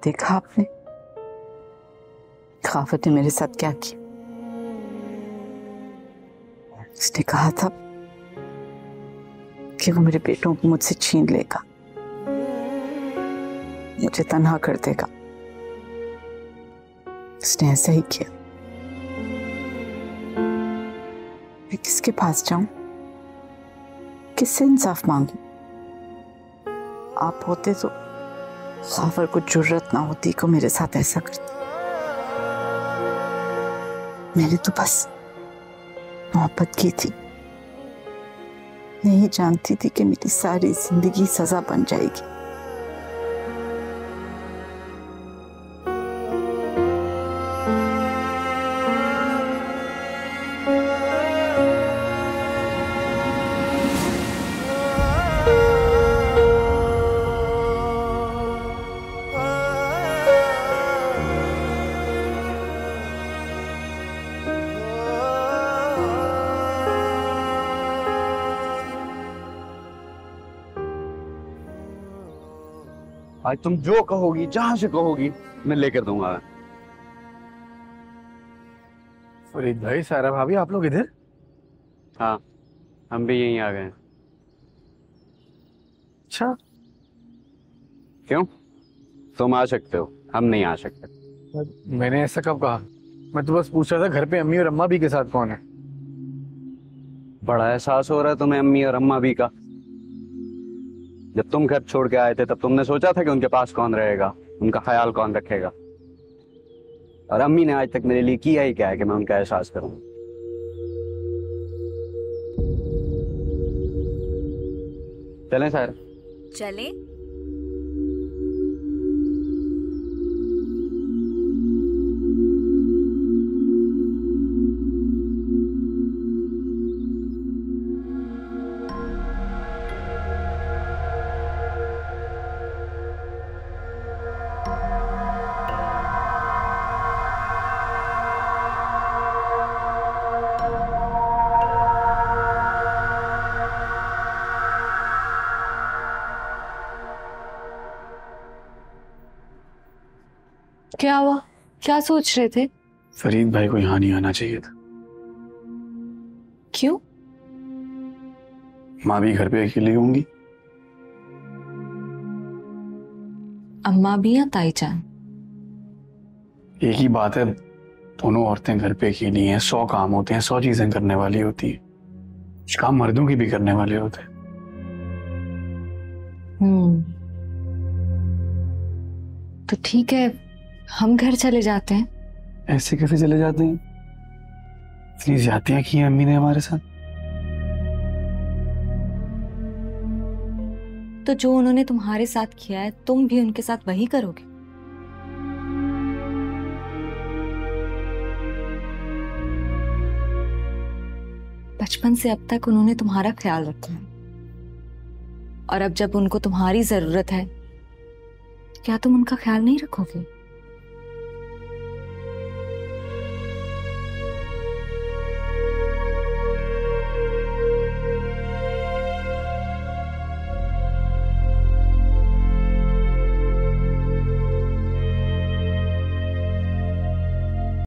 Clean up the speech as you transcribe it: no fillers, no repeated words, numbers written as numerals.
देखा आपने खाफत ने मेरे साथ क्या किया? उसने कहा था कि वो मेरे बेटों को मुझसे छीन लेगा, मुझे तन्हा कर देगा। उसने ऐसा ही किया। मैं किसके पास जाऊं, किससे इंसाफ मांगूं? आप होते तो खाफर को जुर्रत ना होती को मेरे साथ ऐसा करते। मैंने तो बस मोहब्बत की थी, नहीं जानती थी कि मेरी सारी जिंदगी सजा बन जाएगी। आज तुम जो कहोगी, जहां से कहोगी, मैं लेकर दूंगा। फरीद भाई, सारा भाभी, आप लोग इधर? हाँ, हम भी यहीं आ गए। अच्छा। क्यों? तुम आ सकते हो, हम नहीं आ सकते। मैंने ऐसा कब कहा? मैं तो बस पूछ रहा था घर पे अम्मी और अम्मा भी के साथ कौन है। बड़ा एहसास हो रहा है तुम्हें अम्मी और अम्मा भी का। जब तुम घर छोड़ के आए थे तब तुमने सोचा था कि उनके पास कौन रहेगा, उनका ख्याल कौन रखेगा। और अम्मी ने आज तक मेरे लिए किया ही क्या है कि मैं उनका एहसास करूं। चलें सर? चले। क्या हुआ? क्या सोच रहे थे? फरीद भाई को यहाँ नहीं आना चाहिए था। क्यों? माँ भी घर पे अकेली होंगी। अम्मा भी या ताई जान? एक ही बात है, दोनों औरतें घर पे अकेली हैं। 100 काम होते हैं, 100 चीजें करने वाली होती है। कुछ काम मर्दों की भी करने वाले होते हैं। तो ठीक है, हम घर चले जाते हैं। ऐसे कैसे चले जाते हैं? इतनी ज्यादतियां की हैं अम्मी ने हमारे साथ। तो जो उन्होंने तुम्हारे साथ किया है, तुम भी उनके साथ वही करोगे? बचपन से अब तक उन्होंने तुम्हारा ख्याल रखा है, और अब जब उनको तुम्हारी जरूरत है, क्या तुम उनका ख्याल नहीं रखोगे?